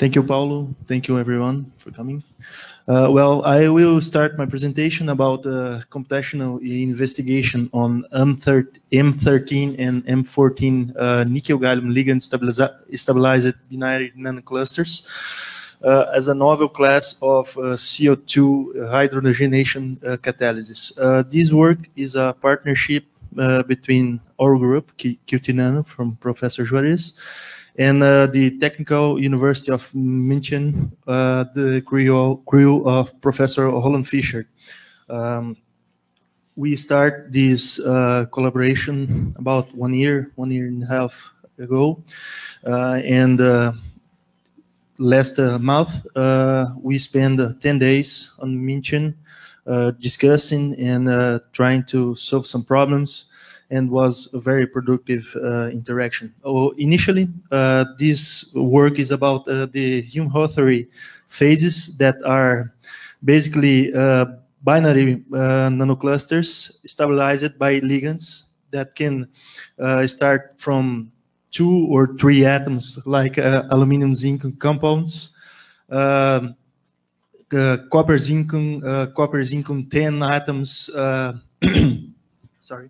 Thank you, Paulo. Thank you, everyone, for coming. Well, I will start my presentation about computational investigation on M13 and M14 nickel-gallium ligand stabilized binary nanoclusters as a novel class of CO2 hydrogenation catalysis. This work is a partnership between our group, QT Nano, from Professor Juarez, and the Technical University of München, the crew of Professor Roland Fischer. We start this collaboration about 1 year and a half ago, and last month we spent 10 days on München discussing and trying to solve some problems, and was a very productive interaction. Initially, this work is about the Hume-Rothery phases that are basically binary nanoclusters stabilized by ligands that can start from 2 or 3 atoms, like aluminum zinc compounds, copper zinc 10 atoms, sorry,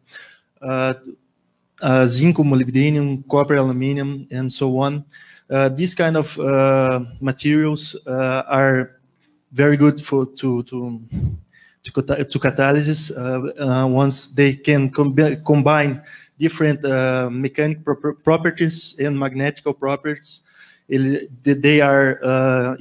zinc molybdenum, copper aluminum, and so on. These kind of materials are very good for to catalysis once they can combine different mechanical properties and magnetic properties. They are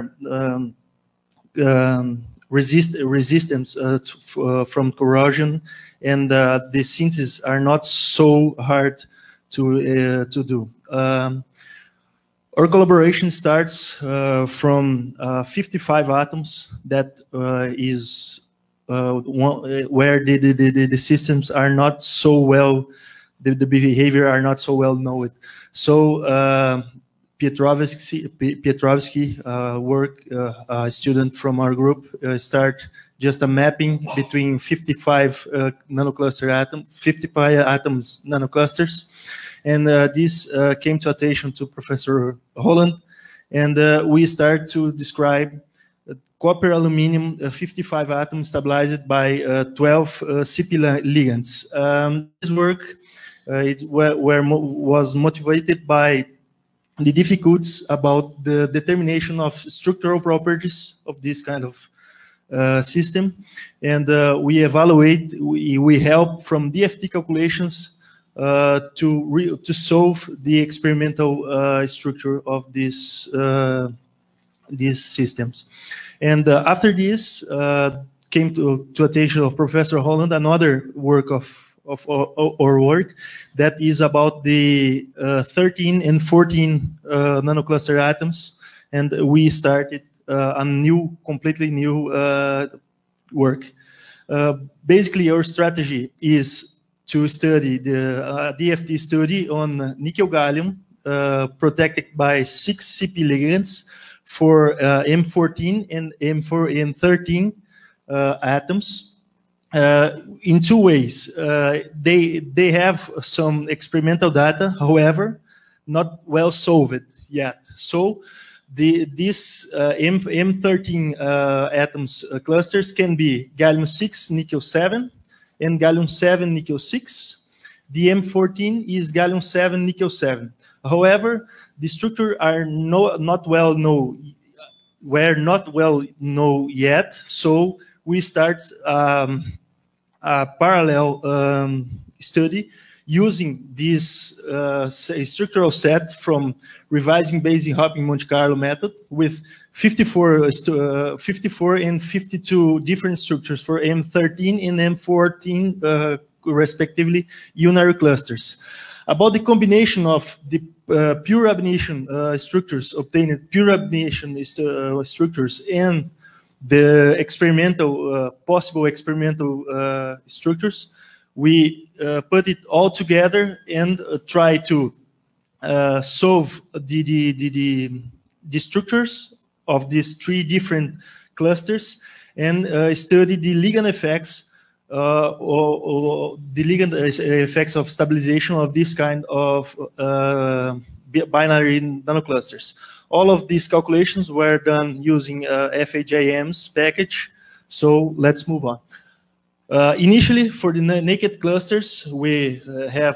resistance from corrosion, and the syntheses are not so hard to do. Our collaboration starts from 55 atoms, that is where the systems are not so well, the behavior are not so well known. So Pietrovsky work, a student from our group, start just a mapping between 55 nanocluster atoms, 55 atoms nanoclusters, and this came to attention to Professor Roland, and we start to describe copper aluminum 55 atoms stabilized by 12 CP ligands. This work was motivated by the difficulties about the determination of structural properties of this kind of system, and we evaluate, we help from DFT calculations to solve the experimental structure of these systems. And after this came to attention of Professor Holland another work of our work that is about the 13 and 14 nanocluster atoms, and we started a completely new work. Basically, our strategy is to study the DFT study on nickel gallium protected by 6 CP ligands for M14 and M13 atoms in 2 ways. They have some experimental data, however, not well solved yet. So these M13 atoms clusters can be gallium 6 nickel 7 and gallium 7 nickel 6. The M14 is gallium 7 nickel 7. However, the structure are not well known yet. So we start a parallel study using this structural set from revising Bayesian hopping Monte Carlo method with 54 and 52 different structures for M13 and M14 respectively unary clusters. About the combination of the pure abnation structures, obtained pure abnation structures, and the experimental possible experimental structures, we put it all together and try to solve the structures of these 3 different clusters, and study the ligand effects or the ligand effects of stabilization of this kind of binary nanoclusters. All of these calculations were done using FHIM's package. So let's move on. Initially, for the naked clusters, we have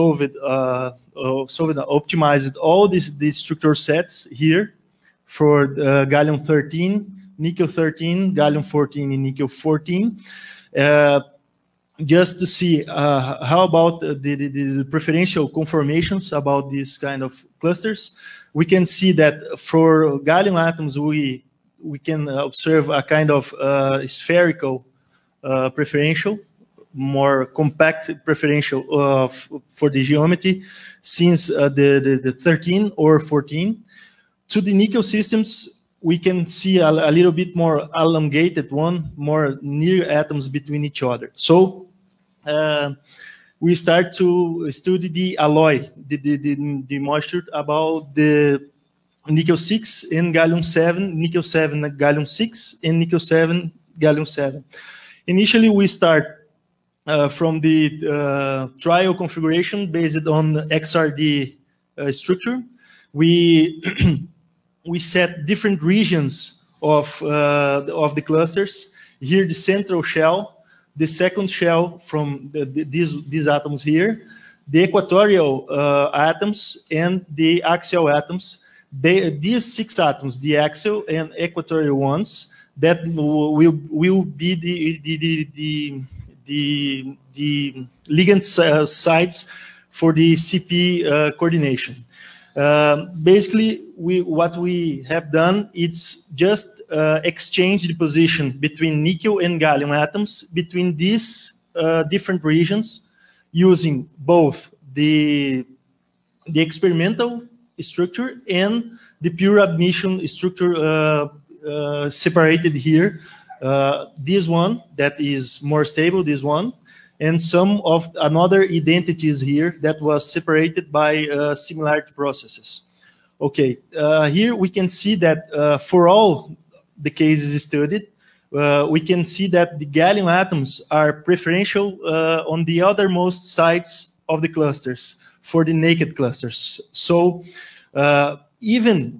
optimized all these structure sets here for gallium 13, nickel 13, gallium 14, and nickel 14. Just to see how about the preferential conformations about these kind of clusters. We can see that for gallium atoms, we can observe a kind of spherical preferential, more compact preferential for the geometry since the 13 or 14. To the nickel systems, we can see a little bit more elongated one, more near atoms between each other. So we start to study the alloy, the moisture about the nickel 6 and gallium 7, nickel 7 gallium 6, and nickel 7 gallium 7. Initially, we start from the trial configuration based on XRD structure. We we set different regions of the clusters. Here, the central shell, the second shell from these atoms here, the equatorial atoms, and the axial atoms. These 6 atoms, the axial and equatorial ones, that will be the ligand sites for the CP coordination. Basically, what we have done is just exchange the position between nickel and gallium atoms between these different regions using both the experimental structure and the pure admission structure separated here. This one that is more stable, this one, and some of another identities here that was separated by similarity processes. Okay, here we can see that for all the cases studied, we can see that the gallium atoms are preferential on the othermost sides of the clusters for the naked clusters. So even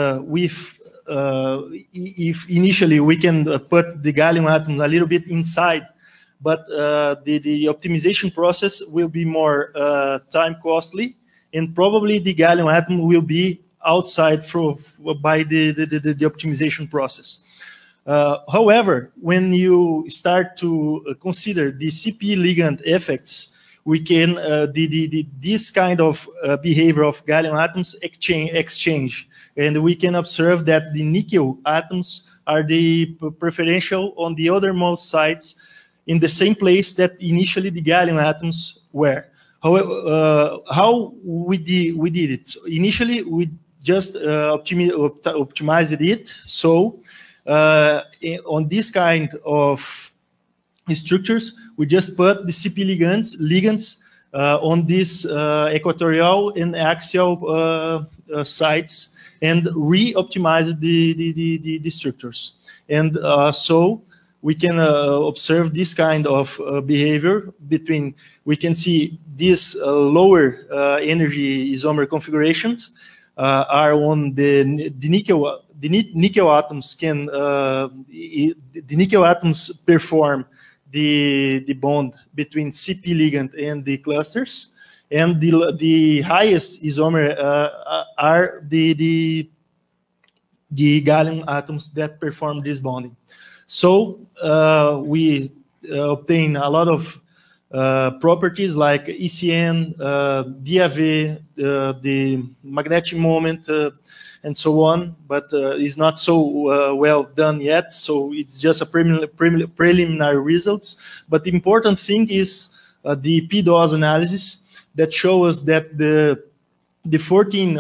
if initially we can put the gallium atom a little bit inside, but the optimization process will be more time costly, and probably the gallium atom will be outside by the optimization process. However, when you start to consider the CP ligand effects, we can this kind of behavior of gallium atoms exchange, and we can observe that the nickel atoms are the preferential on the othermost sides in the same place that initially the gallium atoms were. However, how we did it? So initially, we just optimized it. So on this kind of structures, we just put the CP ligands on these equatorial and axial sites and re-optimize the structures. And so we can observe this kind of behavior between, we can see these lower energy isomer configurations are on the nickel. The nickel atoms can, the nickel atoms perform the bond between CP ligand and the clusters, and the highest isomer are the gallium atoms that perform this bonding. So we obtain a lot of properties like ECN, DAV, the magnetic moment, and so on, but it's not so well done yet. So it's just a preliminary results. But the important thing is the PDOS analysis that shows us that the 14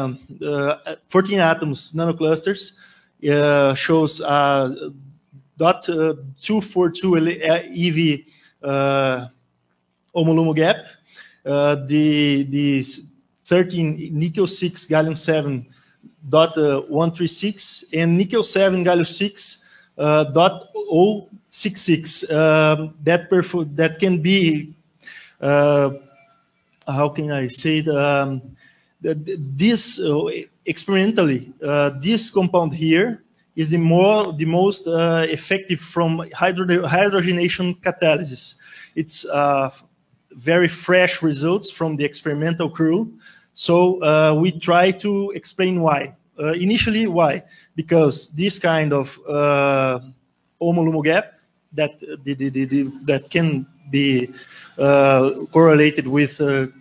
atoms nanoclusters shows .242 eV HOMO-LUMO gap. The 13 nickel 6 gallium 7 .136 and nickel 7 gallium 6 .066. That can be how can I say it? this experimentally, this compound here is the most effective from hydrogenation catalysis. It's very fresh results from the experimental crew. So we try to explain why. Initially, why? Because this kind of HOMO-LUMO gap that can be correlated with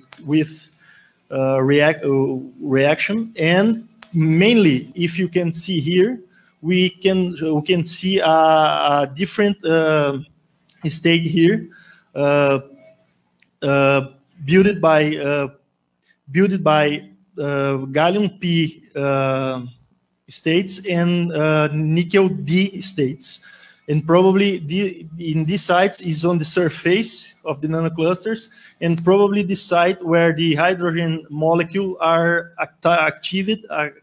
reaction, and mainly, if you can see here, we can see a different state here, built by gallium P states and nickel D states. And probably in these sites is on the surface of the nanoclusters, and probably the site where the hydrogen molecule are activated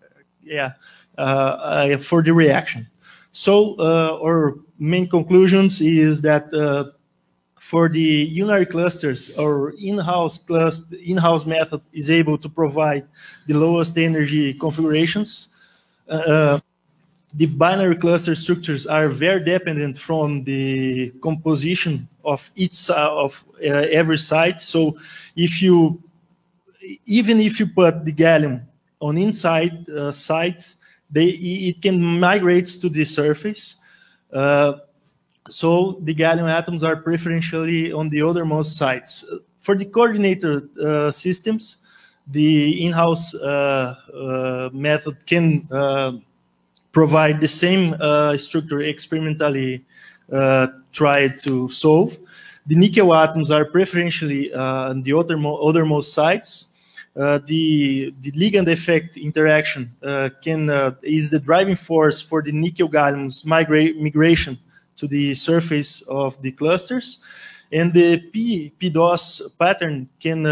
for the reaction. So our main conclusions is that for the unary clusters, our in-house method is able to provide the lowest energy configurations. The binary cluster structures are very dependent from the composition of each of every site. So even if you put the gallium on inside sites, it can migrate to the surface. So the gallium atoms are preferentially on the outermost sites. For the coordinator systems, the in-house method can provide the same structure experimentally tried to solve. The nickel atoms are preferentially on the outermost sites. The ligand effect interaction is the driving force for the nickel gallium's migration to the surface of the clusters, and the PDOS pattern can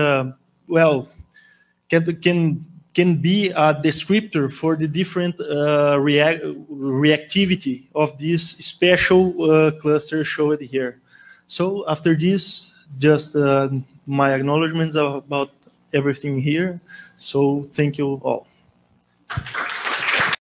be a descriptor for the different reactivity of this special cluster showed here. So after this, just my acknowledgements about everything here. So thank you all.